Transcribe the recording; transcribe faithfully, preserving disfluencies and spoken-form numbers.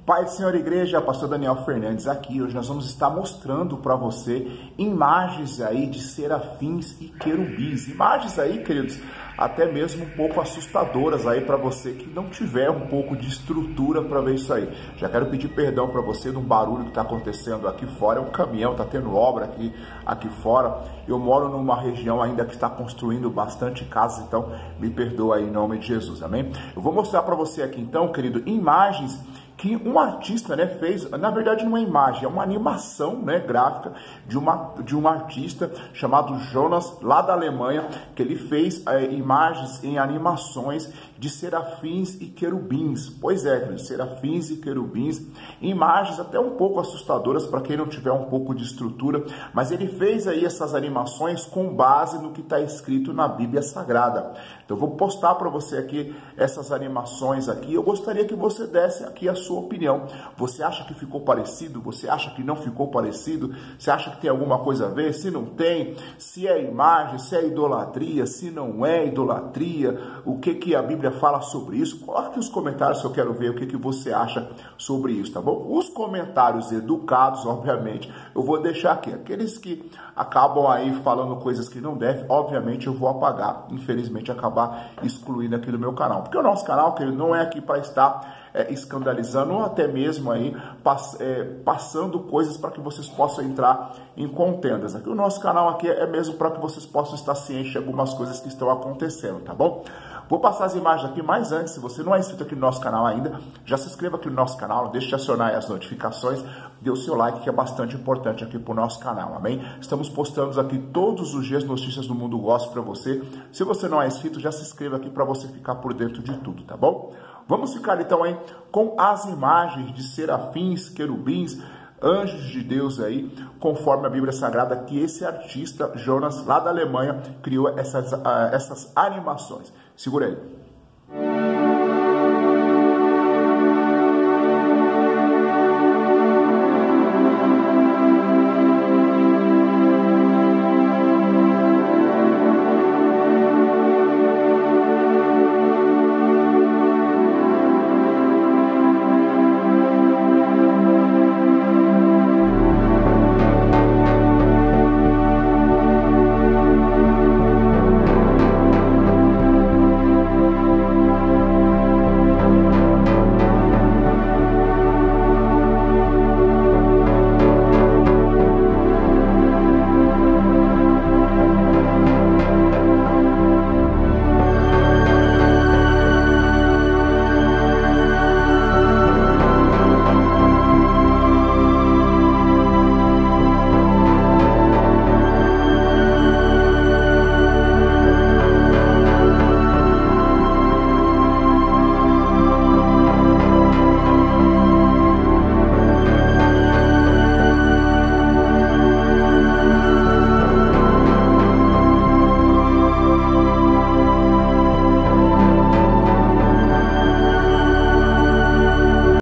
Pai do Senhor Igreja, pastor Daniel Fernandes aqui. Hoje nós vamos estar mostrando para você imagens aí de serafins e querubins. Imagens aí, queridos, até mesmo um pouco assustadoras aí para você que não tiver um pouco de estrutura para ver isso aí. Já quero pedir perdão para você de um barulho que está acontecendo aqui fora. É um caminhão, está tendo obra aqui, aqui fora. Eu moro numa região ainda que está construindo bastante casas, então me perdoa aí em nome de Jesus, amém? Eu vou mostrar para você aqui então, querido, imagens que um artista, né, fez, na verdade não é imagem, é uma animação, né, gráfica de, uma, de um artista chamado Jonas, lá da Alemanha, que ele fez é, imagens em animações de serafins e querubins. Pois é, queridos, serafins e querubins, imagens até um pouco assustadoras para quem não tiver um pouco de estrutura, mas ele fez aí essas animações com base no que está escrito na Bíblia Sagrada. Então eu vou postar para você aqui essas animações aqui. Eu gostaria que você desse aqui a sua opinião. Você acha que ficou parecido? Você acha que não ficou parecido? Você acha que tem alguma coisa a ver? Se não tem, se é imagem, se é idolatria, se não é idolatria, o que que a Bíblia fala sobre isso? Coloque aqui os comentários que eu quero ver o que que você acha sobre isso, tá bom? Os comentários educados, obviamente, eu vou deixar aqui. Aqueles que acabam aí falando coisas que não devem, obviamente eu vou apagar. Infelizmente, acabar excluindo aqui do meu canal. Porque o nosso canal, que não é aqui para estar É, escandalizando ou até mesmo aí pass, é, passando coisas para que vocês possam entrar em contendas. Aqui o nosso canal aqui é mesmo para que vocês possam estar cientes de algumas coisas que estão acontecendo, tá bom? Vou passar as imagens aqui, mas antes, se você não é inscrito aqui no nosso canal ainda, já se inscreva aqui no nosso canal, deixe de acionar as notificações, dê o seu like, que é bastante importante aqui para o nosso canal, amém? Estamos postando aqui todos os dias notícias do mundo gospel para você. Se você não é inscrito, já se inscreva aqui para você ficar por dentro de tudo, tá bom? Vamos ficar então aí com as imagens de serafins, querubins, anjos de Deus aí, conforme a Bíblia Sagrada, que esse artista, Jonas, lá da Alemanha, criou essas, uh, essas animações. Segura aí.